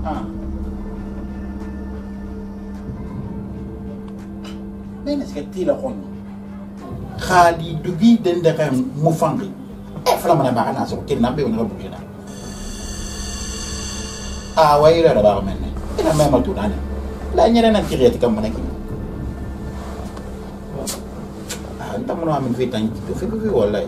Bene seperti la con khali dugi den de kan mu fangi e fala mana ba kana so kin nambe wona bugina wayira da ba menne ina me ma tunani la nyere na kiriyati kam mana ki anta mo amin fi tan to fi wallahi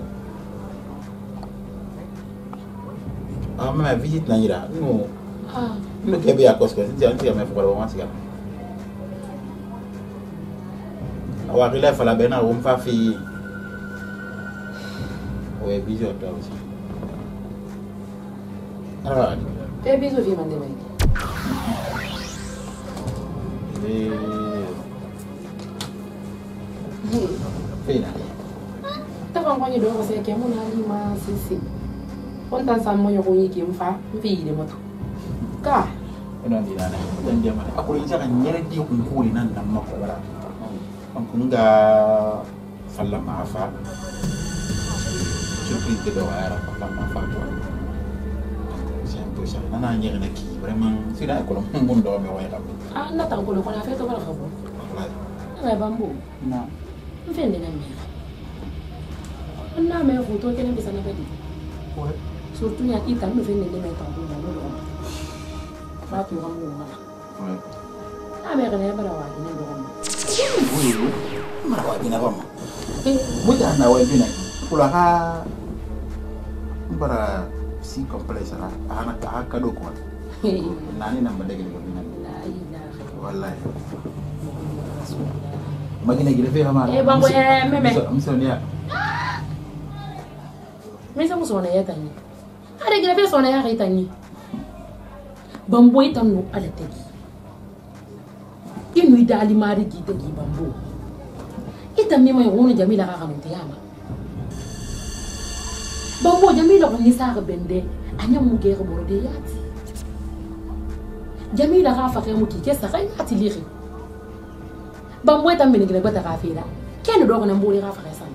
ma visite na ira no no ke be akos ko ti anti me fukara ma siga awa rile fala bena o mfa fi o e bijo to aussi bijo fi mande mai Fina. Tava ngwanyi do ko se ke mo na lima sisi. Kontan sa mo yo ko yiki mfa mfi de moto. Ka. Ina di nana. Dan dia mana? Aku ini jangan nyere dia kunkuli nan nam mako bara. Angkunga falla maafa. Surprise de doara falla maafa to. Sempre sa nana nyere na ki vraiment sida ko lo mun do me way kam. Na tan ko lo ko na fe to bala khabo. Wallahi. Na bambu. Na. Mfende na mi. Na me foto kene bisa na bedi. Ouais. Surtout ya ita no fende ne me tan ko na lo. Ba tu ram mo. Ouais. Na me gane bara wa ni do ram. Oui. Ma wa bina bama. Muda na wa bina. Pula ha bara si complexe la ana ka ka do ko. Nani namba dege ko bina. La ilaha. Wallahi. Magina gile fe hama. Bango meme. Msonia. Mesa musona ya tani. Are gile fe sona ya tani. Bambo itam no ala tegi. Inu ida alimari gi tegi bambo. Itam mi mai woni Jamila ka kanu tiyama. Bambo Jamila ko ni sa ka bende anya mu ge ko borde yati. Jamila ka fa ka mu ki ke sa ka yati liri. Bambo itam mi ngene bata ka fira. Ken do ko na mbuli ka fa ka san.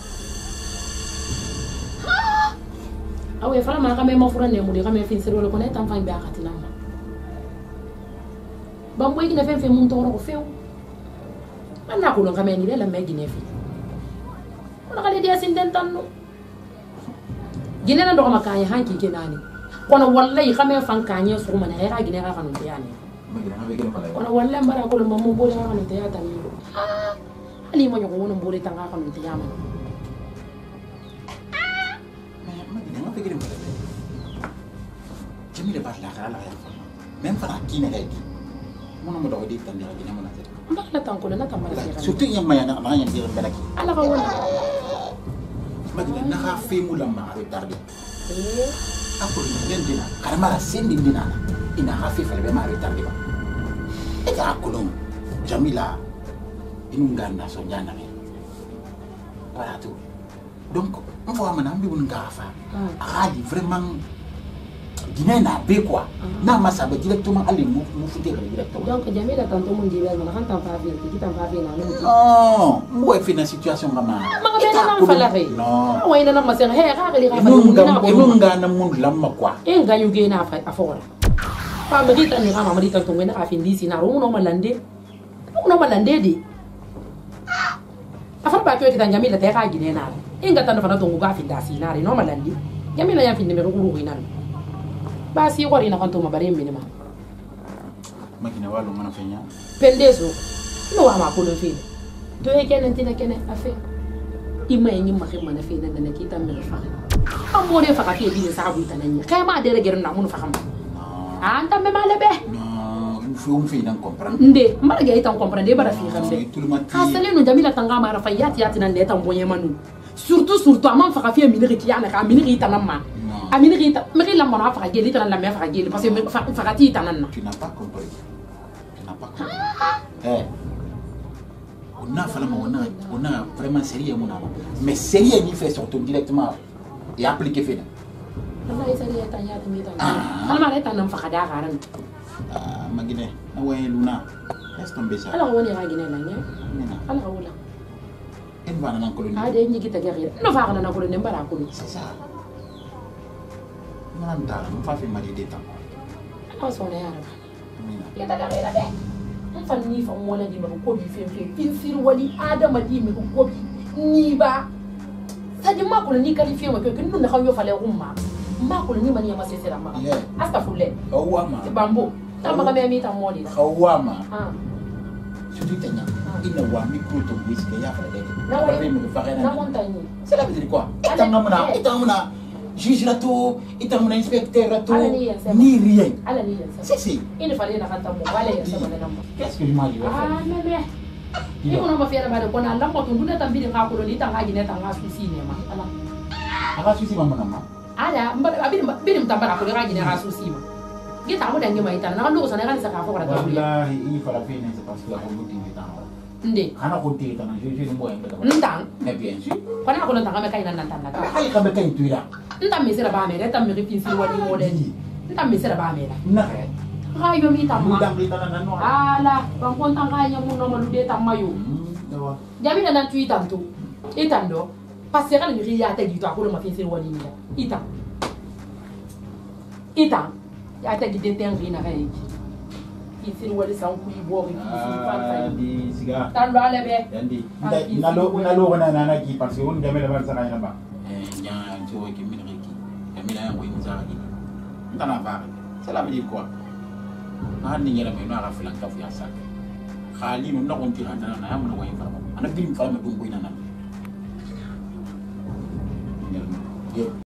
Awe fala ma ka me mafura ne mu de ka me fin sero ko na itam fa be akati namba. Bambo ikina fe mun toro ko feu. Ana ko lo ka me ni la me gine fi. Ona ka le dia sin den tanno. Gine na do ma ka ya hanki ke nani. Kono wallahi ka me fan ka nya su ma na ka gine ka kanu tiyani. Kono wallahi mbara ko lo mammo bo ka kanu tiyata ni. Ali mo nyoko wono mbole tanga kanu tiyama. Jamila parla kala ya. Même fara kina lagi. Muna mo daw di tan dira gina mo na tet. Mbakla tan ko na tambal fi. Surtout yang maya na yang dira belaki. Ala ka wona. Magina na ka fe mu lamma ro tarbi. Aku den dina karma sendi dina na. Ina ha fe fale be ma ro tarbi ba. E ka aku Jamila inungana so nyana me. Para tu. Donc on voit manambi un gafa. Ali vraiment Guinée n'a pas quoi. N'a pas ça directement aller nous foutre directement. Donc Jamila tantôt mon dit mais quand t'en parles qui t'en parle là non. Moi je fais une situation comme ça. Non. Ouais na ma sen he ka gali ka fa. Na mun lamma quoi. En ga yuge na fa afora. Pa me dit ni ma dit tantôt na afin disi na ro no malande. No malande di. Afar ba ko kita Jamila te ka Guinée na. En ga tan fa na tongu ga fin dasi na no malande. Jamila ya fin de me ro ro ina. Basi yoko ina kanto mabare minima. Makina walo mana fenya. Pendezo. No ama ko lo fi. Do e kenen tina kenen afe. Ima yin ma khima na fi na da kita mi fa. Amore fa ka fi bi sa bu tanani. Kai ma de reger na mun fa xam. Anta me male be. No, fi nan comprendre. Nde, mara ga itan comprendre bara fi xam be. Ha sale no Jamila tanga mara fa yati nan de tan bonye manu. Surtout amam fa ka fi mi riki yana ka mi riki tanamma. Amini rita, mais la mona fa geli tan la me fa geli parce que fa gati tanana. Tu n'as pas compris. Tu n'as pas compris. On a vraiment sérieux mon ami. Mais sérieux ni fait surtout directement et appliquer fait. Allah sérieux tan ya tan tan. Alma la tan fa kada garan. Magine, na way luna. Laisse tomber ça. Alors woni ga gine nanya. Allah wala. En va nan ko ni. De ni kita gari. No fa kana na ko ne mbara ko. C'est ça. Nanta, não faz mais de tempo. Aw sɔnna yara ba. Ya daga ira de. An fan ni fa mo la di ba ko bi fe fin sir wali adama di mi ko bi ni ba. Sadi ma ko ni kali fe ma ko kin dun da xaw yo fale umma. Ma ko ni mani ma se sera ma. Astaghfirullah. Awama. Bambo. Ta ma ga me mi ta mo di. Awama. Ah. Sudah tanya. Ina wa micro to whisky ya fala de. Na montagne. Cela veut dire quoi? Itamuna juge rato, itamuna inspecteur rato, ni rien. Ala ni yensa. Si. Ina fale na kanta mo, wala yensa mo na mo. Qu'est-ce que je m'en dis? Ah, mais. Ni ko no ma fiera ba de ko na lambo to nduna tambiri ka ko ni tanga gine tanga susi ne ma. Ala. Aka susi mama nama. Ada, birim tambara ko ga gine ka susi ma. Kita mo dangi ma itana na ndo sana kan sa ka fo ko da. Wallahi ini fala fene c'est parce que la ko muti tan. Nde. Ana ko ti tan je mo en beta. Ntang. Mais bien sûr. Ko na ko na tanga me kai nan tan na. Ay ka be kay tuira. Ntam mi sera ba me, tam mi ripin si wadi mo den. Ntam mi sera ba me la. Na. Rayo mi tam ma. Udang kita nan no. Ala, bang kon tanga nya mo no malude tam mayo. Dawa. Jami na nan tu itam tu. Itam do. Pasera ni riya ta gitu ko ma fin si wadi ni da. Itam. Itam. Ya ta gide ten rina kai. Fin wadi sa ku ibo ri Di siga. Tan do ale be. Yandi. Nalo na ki parce que on jamela bar sa kay na ba. Jangan coba ki min reki. Kami lah yang boleh mencari. Entah apa. Salah biji kuat. Nah ni nyala me no ara filan ka fu ya sak. Khali no nakon ti hana na am no way fa. Ana bin fa ma dum boy na na.